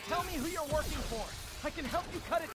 Tell me who you're working for. I can help you cut it